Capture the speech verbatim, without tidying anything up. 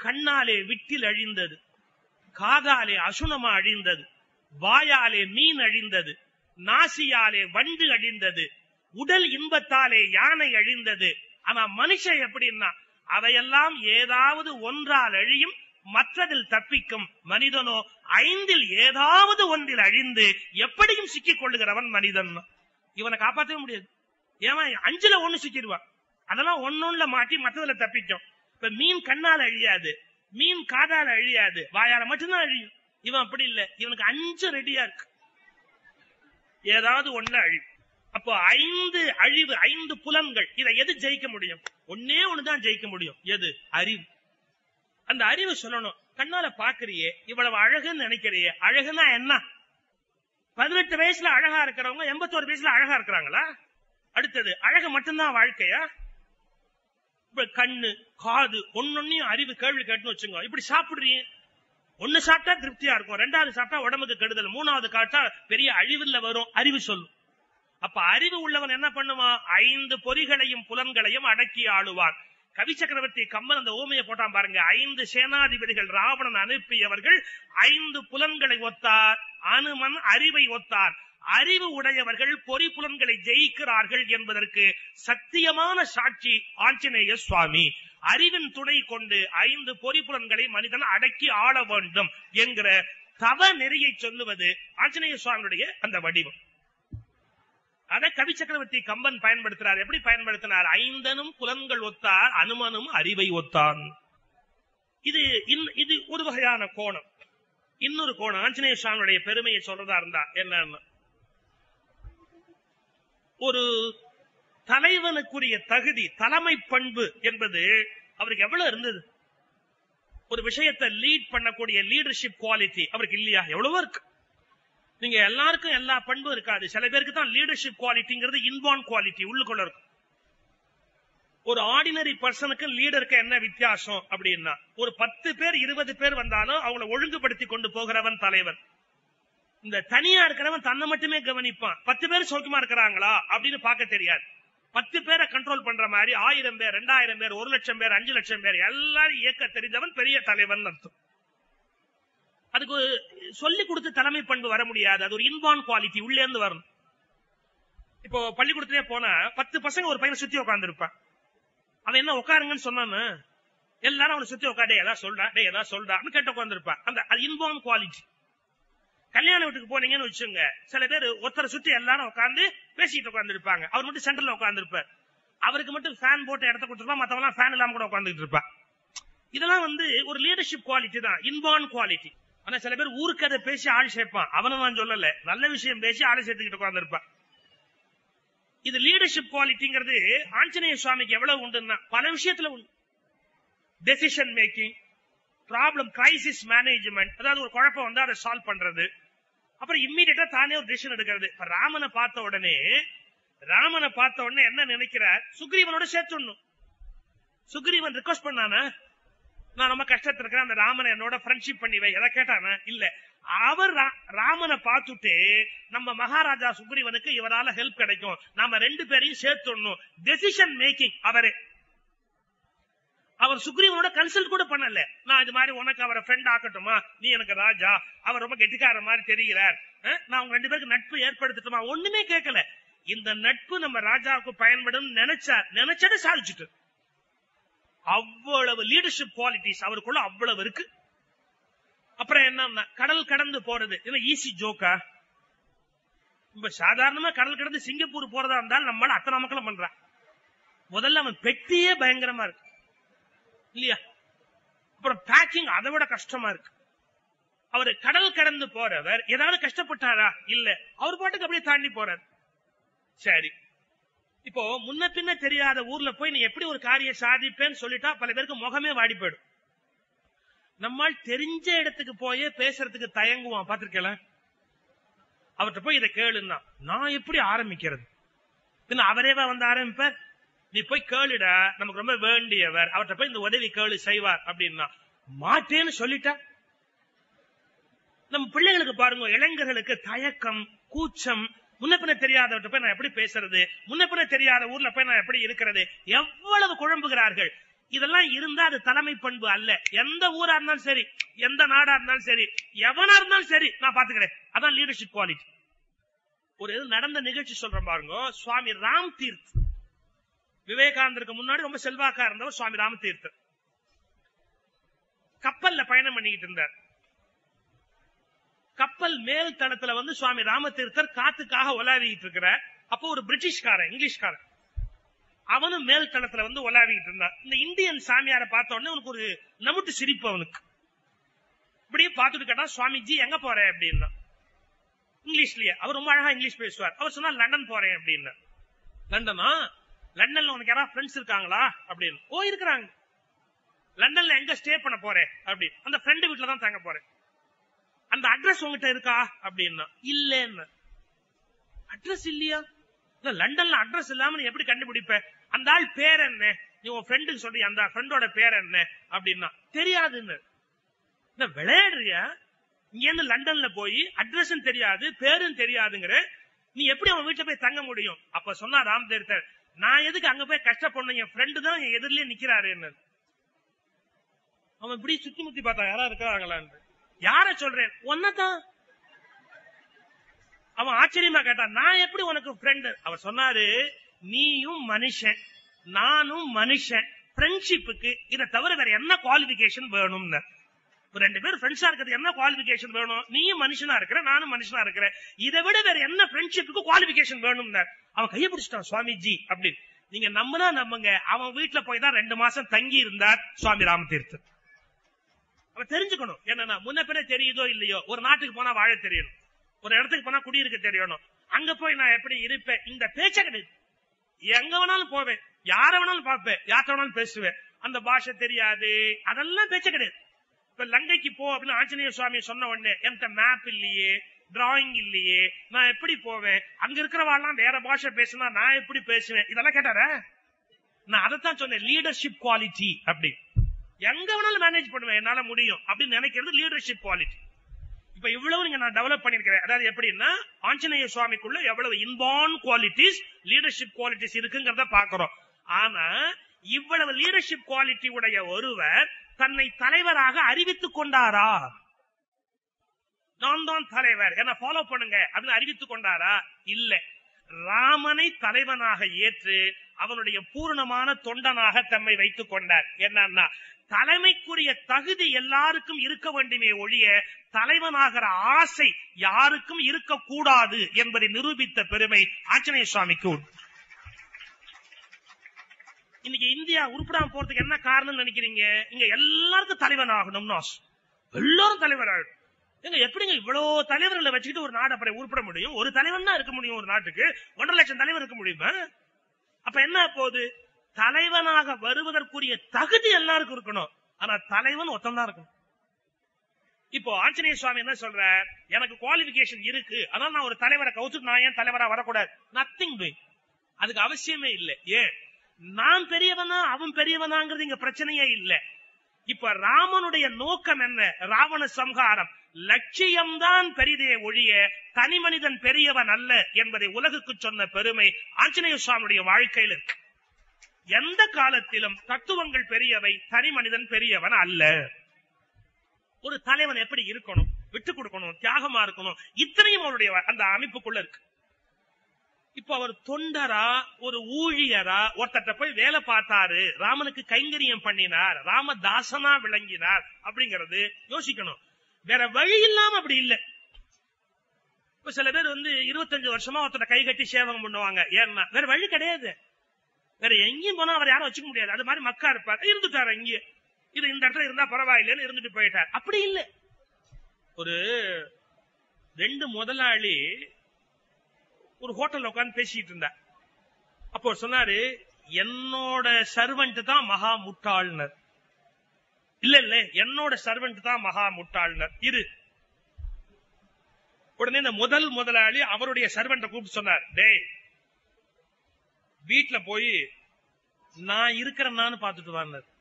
கண்ணாலே விட்டில் அழிந்தது, காதாலே அசுனமா அழிந்தது, வாயாலே மீன் அழிந்தது, நாசியாலே வண்டு அழிந்தது, உடல் இன்பத்தாலே யானை அழிந்தது. ஆனா மனுஷன் எப்படின்னா அவையெல்லாம் ஏதாவது ஒன்றால் அழியும், மற்றதில் தப்பிக்கும். மனிதனோ ஐந்தில் ஏதாவது ஒன்றில் அழிந்து எப்படியும் சிக்கிக் கொள்ளுகிறவன் மனிதன். இவனை காப்பாற்றவே முடியாது. ஏன் அஞ்சுல ஒண்ணு சிக்கிடுவான், அதெல்லாம் ஒன்னொன்னுல மாட்டி மற்றதுல தப்பிக்கும். இப்ப மீன் கண்ணால அழியாது, மீன் காதால அழியாது, வாயால மட்டும்தான் அழியும். இவன் அப்படி இல்ல, இவனுக்கு அஞ்சு ரெடியா இருக்கு, ஏதாவது ஒண்ணு அழியும். அப்போ ஐந்து அழிவு, ஐந்து புலன்கள், இதை எது ஜெயிக்க முடியும்? ஒன்னே ஒண்ணுதான் ஜெயிக்க முடியும். எது? அறிவு. அந்த அறிவு சொல்லணும். கண்ணால பாக்குறியே, இவ்வளவு அழகுன்னு நினைக்கிறியே, அழகுன்னா என்ன? பதினெட்டு வயசுல அழகா இருக்கிறவங்க எண்பத்தோரு வயசுல அழகா இருக்கிறாங்களா? அடுத்தது அழகு மட்டும்தான் வாழ்க்கையா? இப்ப கண்ணு காது ஒன்னொன்னையும் அறிவு கேள்வி கேட்டுன்னு வச்சுங்க. இப்படி சாப்பிடுறீங்க, ஒண்ணு சாப்பிட்டா திருப்தியா இருக்கும், ரெண்டாவது சாப்பிட்டா உடம்புக்கு கெடுதல், மூணாவது காட்டா பெரிய அழிவுல வரும். அறிவு சொல்லும். அப்ப அறிவு உள்ளவன் என்ன பண்ணுவான்? ஐந்து பொறிகளையும் புலன்களையும் அடக்கி ஆளுவான். கவி சக்கரவர்த்தி கம்பன் அந்த ஓமையை போட்டான் பாருங்க. ஐந்து சேனாதிபதிகள் ராவணன் அனுப்பியவர்கள் ஐந்து புலன்களை ஒத்தார், அனுமன் அறிவை ஒத்தார். அறிவு உடையவர்கள் பொறி புலன்களை ஜெயிக்கிறார்கள் என்பதற்கு சத்தியமான சாட்சி ஆஞ்சநேய சுவாமி. அறிவின் துணை கொண்டு ஐந்து பொறி புலன்களை மனிதன் அடக்கி ஆள வேண்டும் என்கிற தவ நெறியை சொல்லுவது ஆஞ்சநேய சுவாமியுடைய அந்த வடிவம். அதை கவி சக்கரவர்த்தி கம்பன் பயன்படுத்தினார். எப்படி பயன்படுத்தினார்? ஐந்தனும் புலன்கள் ஒத்தார், அனுமனும் அறிவை ஒத்தான். இது இது ஒரு வகையான கோணம். இன்னொரு கோணம் ஆஞ்சநேய சுவாமியுடைய பெருமையை சொல்றதா இருந்தா என்ன, ஒரு தலைவனுக்குரிய தகுதி, தலைமை பண்பு என்பது அவருக்கு எவ்வளவு இருந்தது? ஒரு விஷயத்தை லீட் பண்ணக்கூடிய லீடர்ஷிப் குவாலிட்டி அவருக்கு இல்லையா? எவ்வளவோ இருக்கு. நீங்க எல்லாருக்கும் எல்லா பண்பும் இருக்காது. சில பேருக்கு தான் லீடர்ஷிப் குவாலிட்டிங்கிறது இன்பார்ன் குவாலிட்டி, உள்ளுக்குள்ள இருக்கும். ஒரு ஆர்டினரி பர்சனுக்கு லீடருக்கு என்ன வித்தியாசம் அப்படின்னா, ஒரு பத்து பேர் இருபது பேர் வந்தாலும் அவங்களை ஒழுங்குபடுத்தி கொண்டு போகிறவன் தலைவன். இந்த தனியா இருக்கிறவன் தன்னை மட்டுமே கவனிப்பான். பத்து பேர் சௌக்கியமா இருக்கிறாங்களா அப்படின்னு பார்க்க தெரியாது. பத்து பேரை கண்ட்ரோல் பண்ற மாதிரி ஆயிரம் பேர், ரெண்டாயிரம் பேர், ஒரு லட்சம் பேர், அஞ்சு லட்சம் பேர் எல்லாரும் இயக்க தெரிந்தவன் பெரிய தலைவன் அர்த்தம். அதுக்கு சொல்லி கொடுத்து தலைமை பண்பு வர முடியாது. அது ஒரு இன்பார்ன் குவாலிட்டி, உள்ளே இருந்து வரணும். இப்போ பள்ளிக்கூடத்திலே போனா பத்து பசங்க ஒரு பையனை சுத்தி உட்கார்ந்து இருப்பான். அவன் என்ன உட்காருங்கன்னு சொன்னான்னு எல்லாரும் அவனை சுத்தி உட்காந்து ஏதாவது சொல்றா, டே ஏதாவது சொல்றா அப்படின்னு கேட்டு உட்கார்ந்து இருப்பான். அந்த இன்பார்ன் குவாலிட்டி. கல்யாண வீட்டுக்கு போனீங்கன்னு வச்சுங்க, சில பேர் ஒருத்தரை சுத்தி எல்லாரும் உட்காந்து பேசிட்டு உட்கார்ந்து இருப்பாங்க. அவர் மட்டும் சென்டர்ல உட்கார்ந்து இருப்பார். அவருக்கு மட்டும் ஃபேன் போட்டு இடத்த கொடுத்துருப்பா, மத்தவங்க ஃபேன் இல்லாம கூட உட்கார்ந்துட்டு இருப்பான். இதெல்லாம் வந்து ஒரு லீடர்ஷிப் குவாலிட்டி தான், இன்பார்ன் குவாலிட்டி. ஆனா சில பேர் ஊருக்கு அதை பேசி ஆள் சேர்ப்பான். அவனும் நான் சொல்லல, நல்ல விஷயம் பேசி ஆளை சேர்த்துக்கிட்டு உட்கார்ந்து இருப்பான். இது லீடர்ஷிப் குவாலிட்டிங்கிறது ஆஞ்சநேய சுவாமிக்கு எவ்வளவு உண்டுன்னா பல விஷயத்துல உண்டு. Decision making, problem crisis management, அதாவது ஒரு குழப்பம் வந்து அதை சால்வ் பண்றது, அப்புறம் இம்மீடியட்டா தானே ஒரு டிசிஷன் எடுக்கிறது. இப்ப ராமனை பார்த்த உடனே ராமனை பார்த்த உடனே என்ன நினைக்கிறார்? சுக்ரீவனோட சேர்த்துடணும். சுக்ரீவன் ரிக்வெஸ்ட் பண்ணானா, நான் ரொம்ப கஷ்டத்துல இருக்கிறேன், அந்த ராமனை என்னோட ஃப்ரெண்ட்ஷிப் பண்ணி வை, எதை கேட்டானா? இல்ல, அவர் ராமனை பார்த்துட்டு நம்ம மகாராஜா சுக்ரீவனுக்கு இவரால ஹெல்ப் கிடைக்கும், நாம ரெண்டு பேரையும் சேர்த்துடணும். டெசிஷன் மேக்கிங் அவரே. அவர் சுக்ரீவனோட கன்சல்ட் கூட பண்ணல. நான் இது மாதிரி உனக்கு அவரை ஃப்ரெண்ட் ஆக்கட்டுமா, நீ எனக்கு ராஜா, அவர் ரொம்ப கெட்டிக்கார மாதிரி தெரிகிறார், நான் உங்க ரெண்டு பேருக்கு நட்பு ஏற்படுத்தட்டுமா, ஒண்ணுமே கேட்கல. இந்த நட்பு நம்ம ராஜாவுக்கு பயன்படும் நினைச்சார், நினைச்சதை சாதிச்சுட்டு. அவ்வளவு லீடர்ஷிப் குவாலிட்டிஸ் அவருக்குள்ள அவ்வளவு இருக்கு. அப்புறம் என்ன, கடல் கடந்து போறது ஈஸி ஜோக்கா? இப்ப சாதாரணமா கடல் கடந்து சிங்கப்பூர் போறதா இருந்தாலும் நம்மளால அத்தனை மக்களும் பண்றான். முதல்ல அவன் பெட்டியே பயங்கரமா இருக்கு இல்லையா? அப்புறம் பேக்கிங் அதை விட கஷ்டமா இருக்கு. அவரு கடல் கடந்து போறவர் ஏதாவது கஷ்டப்பட்டாரா? இல்ல, அவர் பாட்டுக்கு அப்படியே தாண்டி போறார். சரி, இப்போ முன்ன பின்ன தெரியாத ஊர்ல போய் நீ எப்படி ஒரு காரியம் சாதிப்பேன்னு சொல்லிட்டா பல பேருக்கு முகமே வாடி போயிடும். நம்மால் தெரிஞ்ச இடத்துக்கு போய் பேசுறதுக்கு தயங்குவான். பாத்திருக்கல? அவர்கிட்ட போய் இதை கேளுன்னா நான் எப்படி ஆரம்பிக்கிறது? அவரேவா வந்து ஆரம்பிப்பார்? நீ போய் கேளுடா, நமக்கு ரொம்ப வேண்டியவர், அவர்கிட்ட போய் இந்த உதவி கேளு செய்வார் அப்படின்னா மாட்டேன்னு சொல்லிட்டா. நம்ம பிள்ளைகளுக்கு பாருங்க, இளைஞர்களுக்கு தயக்கம், கூச்சம், முன்ன பின்ன தெரியாதவர்கிட்ட போய் நான் எப்படி பேசுறது, முன்ன பின்ன தெரியாத ஊர்ல போய் நான் எப்படி இருக்கிறது, எவ்வளவு குழம்புகிறார்கள். இதெல்லாம் இருந்தா அது தலைமை பண்பு அல்ல. எந்த ஊரா இருந்தாலும் சரி, எந்த நாடா இருந்தாலும் சரி, எவனா இருந்தாலும் சரி, நான் பாத்துக்கிறேன். அதான் லீடர்ஷிப் குவாலிட்டி. ஒரு நடந்த நிகழ்ச்சி சொல்றேன் பாருங்க. சுவாமி ராம் தீர்த், விவேகானந்தருக்கு முன்னாடி ரொம்ப செல்வாக்கா இருந்தவர் சுவாமி ராம் தீர்த். கப்பல்ல பயணம் பண்ணிட்டு இருந்தார். கப்பல் மேல் தளத்துல வந்து சுவாமி ராமதீர்த்தர் காத்துக்காக உலாவிட்டு இருக்கிற. அப்போ ஒரு பிரிட்டிஷ்காரன், இங்கிலீஷ்காரன், அவனும் மேல் தளத்துல வந்து உலாவிட்டு இருந்தான். இந்த இந்தியன் சாமியாரை பார்த்த உடனே உனக்கு ஒரு நமுட்டு சிரிப்பு. அவனுக்கு இப்படியே பார்த்துட்டு கேட்டா, சுவாமிஜி எங்க போறேன் அப்படின்னா இங்கிலீஷ்லயே. அவர் ரொம்ப அழகா இங்கிலீஷ் பேசுவார். அவர் சொன்னா லண்டன் போறேன் அப்படின்னு. லண்டனா? லண்டன்ல உனக்கு யாராவது ஃப்ரெண்ட்ஸ் இருக்காங்களா அப்படின்னு. ஓ இருக்கிறாங்க. லண்டன்ல எங்க ஸ்டே பண்ண போறேன் அப்படி. அந்த ஃப்ரெண்டு வீட்டுல தான் தங்க போறேன். அந்த அட்ரஸ் உங்ககிட்ட இருக்கா அப்படின்னா. இல்லன்னு. அட்ரஸ் இல்லையா? லண்டன்ல அட்ரஸ் இல்லாம நீ எப்படி கண்டுபிடிப்ப? அந்த ஆள் பேர் என்ன? நீ உன் ஃப்ரெண்டுக்கு சொல்லி அந்த ஃப்ரெண்டோட பேர் என்ன அப்படின்னா தெரியாதுன்னு. விளையாடுறியா? இங்க இருந்து லண்டன்ல போய் அட்ரஸ் தெரியாது, பேரும் தெரியாதுங்கிற, நீ எப்படி அவன் வீட்டுல போய் தங்க முடியும்? அப்ப சொன்னா ராமதீர்த்தர், நான் எதுக்கு அங்க போய் கஷ்டப்படணும், என் ஃப்ரெண்டு தான் என் எதிரிலே நிக்கிறாரு. அவன் இப்படி சுத்தி முத்தி பார்த்தா யாரா இருக்கிறாங்களான்னு. யார சொல்றேன்? ஒன்னதான். அவன் ஆச்சரியமா கேட்டான், நான் எப்படி உனக்கு ஃப்ரெண்டு? அவர் சொன்னாரு, நீயும் மனுஷன், நானும் மனுஷன், ஃப்ரெண்ட்ஷிப்புக்கு இதை தவிர வேற என்ன குவாலிபிகேஷன் வேணும்னு. ரெண்டு பேரும் ஃப்ரெண்ட்ஸா இருக்கிறது என்ன குவாலிபிகேஷன் வேணும்? நீயும் மனுஷனா இருக்கிற, நானும் மனுஷனா இருக்கிற, இதை விட வேற என்ன ஃப்ரெண்ட்ஷிப்புக்கு குவாலிபிகேஷன் வேணும்னு. அவன் கையை பிடிச்சிட்டான் சுவாமிஜி அப்படின்னு. நீங்க நம்பினா நம்புங்க, அவன் வீட்டுல போய் தான் ரெண்டு மாசம் தங்கி இருந்தார் சுவாமி ராமதீர்த்தர். அவன் தெரிஞ்சுக்கணும் என்னன்னா, முன்ன பின்ன தெரியுதோ இல்லையோ, ஒரு நாட்டுக்கு போனா வாழ தெரியணும், ஒரு இடத்துக்கு போனா குடியிருக்க தெரியணும். அங்க போய் நான் எப்படி இருப்பேன் இந்த பேச்ச கிடையாது. எங்க வேணாலும் போவேன், யார வேணாலும் பார்ப்பேன், யார்கிட்ட வேணாலும் பேசுவேன், அந்த பாஷை தெரியாது, அதெல்லாம் பேச்ச கிடையாது. இப்ப லங்கைக்கு போ அப்படின்னு ஆஞ்சநேய சுவாமி சொன்ன உடனே என்கிட்ட மேப் இல்லையே, டிராயிங் இல்லையே, நான் எப்படி போவேன்? அங்க இருக்கிறவாள்லாம் வேற பாஷை பேசினா நான் எப்படி பேசுவேன்? இதெல்லாம் கேட்டார. நான் அதைத்தான் சொன்னேன், லீடர்ஷிப் குவாலிட்டி. அப்படி எங்க வேணாலும் மேனேஜ் பண்ணுவேன், என்னால முடியும் அப்படின்னு நினைக்கிறது லீடர்ஷிப் குவாலிட்டி. இப்ப இவ்வளவு நீங்க நான் டெவலப் பண்ணிருக்கிறேன். அதாவது எப்படின்னா, ஆஞ்சநேய சுவாமிக்குள்ள எவ்வளவு இன்பார்ன் குவாலிட்டிஸ், லீடர்ஷிப் குவாலிட்டிஸ் இருக்குங்கிறத பாக்குறோம். ஆனா இவ்வளவு லீடர்ஷிப் குவாலிட்டி உடைய ஒருவர் தன்னை தலைவராக அறிவித்துக் கொண்டாரா? நான் தான் தலைவர், என்ன ஃபாலோ பண்ணுங்க அப்படின்னு அறிவித்துக் கொண்டாரா? இல்ல. ராமனை தலைவனாக ஏற்று அவனுடைய பூர்ணமான தொண்டனாக தம்மை வைத்துக் கொண்டார். என்னன்னா, தலைமைக்குரிய தகுதி எல்லாருக்கும் இருக்க வேண்டுமே ஒழிய தலைவனாகிற ஆசை யாருக்கும் இருக்கக்கூடாது என்பதை நிரூபித்த பெருமை ஆஞ்சநேய சுவாமிக்கு உண்டு. இன்னைக்கு இந்தியா உருப்படாம போறதுக்கு என்ன காரணம் நினைக்கிறீங்க? இங்க எல்லாருக்கும் தலைவன் ஆகணும்னு ஆசை, எல்லாரும் தலைவர் ஆகணும். எங்க எப்படிங்க இவ்வளவு தலைவர்களை வச்சுக்கிட்டு ஒரு நாடு அப்படி உருப்பட முடியும்? ஒரு தலைவன் தான் இருக்க முடியும் ஒரு நாட்டுக்கு, ஒன்றரை லட்சம் தலைவர் இருக்க முடியுமா? அப்ப என்ன போகுது? தலைவனாக வருவதற்குரிய தகுதி எல்லாருக்கும் இருக்கணும், ஆனா தலைவன் ஒத்தந்தான் இருக்கணும். இப்போ ஆஞ்சநேய சுவாமி என்ன சொல்ற, எனக்கு குவாலிபிகேஷன் இருக்கு, அதனால நான் ஒரு தலைவரை கவுத்து நான் ஏன் தலைவரா வரக்கூடாது? Nothing doing. அதுக்கு அவசியமே இல்லை. ஏன்? நான் பெரியவனா அவன் பெரியவனாங்கிறது இங்க பிரச்சனையே இல்லை. இப்ப ராமனுடைய நோக்கம் என்ன? ராவண சம்ஹாரம். லட்சியம்தான் பெரிதே ஒழிய தனி மனிதன் பெரியவன் அல்ல என்பதை உலகுக்கு சொன்ன பெருமை ஆஞ்சநேய சுவாமியுடைய வாழ்க்கையில் இருக்கு. எந்த காலத்திலும் தத்துவங்கள் பெரியவை, தனி மனிதன் பெரியவன் அல்ல. ஒரு தலைவன் எப்படி இருக்கணும்? விட்டு கொடுக்கணும், தியாகமா இருக்கணும், இத்தனையும் அவருடைய அந்த அமைப்புக்குள்ள இருக்கு. இப்ப அவர் தொண்டரா, ஒரு ஊழியரா, ஒருத்தட்ட போய் வேலை பார்த்தாரு, ராமனுக்கு கைங்கரியம் பண்ணினார், ராமதாசனா விளங்கினார் அப்படிங்கறது யோசிக்கணும். வேற வழி இல்லாம அப்படி இல்லை. இப்ப சில பேர் வந்து இருபத்தஞ்சு வருஷமா ஒருத்தர கை கட்டி சேவகம் பண்ணுவாங்க. ஏன்னா வேற வழி கிடையாது, வேற எங்கேயும் போனா அவர் யாரும் வச்சுக்க முடியாது. அது மாதிரி மக்கா இருப்பார், இருந்துட்டாரு இங்கே, இது இந்த இடத்துல இருந்தா பரவாயில்லைன்னு இருந்துட்டு போயிட்டார். அப்படி இல்லை. ஒரு ரெண்டு முதலாளி ஒரு ஹோட்டல்ல உட்கார்ந்து பேசிட்டு இருந்தார். அப்போ சொன்னாரு, என்னோட சர்வெண்ட் தான் மகா முட்டாள்னர். இல்ல இல்ல, என்னோட சர்வெண்ட் தான் மகா முட்டாள்னர் இரு. உடனே இந்த முதல் முதலாளி அவருடைய சர்வெண்ட கூப்பிட்டு சொன்னார், டேய் வீட்டுல போய் நான் இருக்கிறேன்னு பாத்துட்டு வாங்க.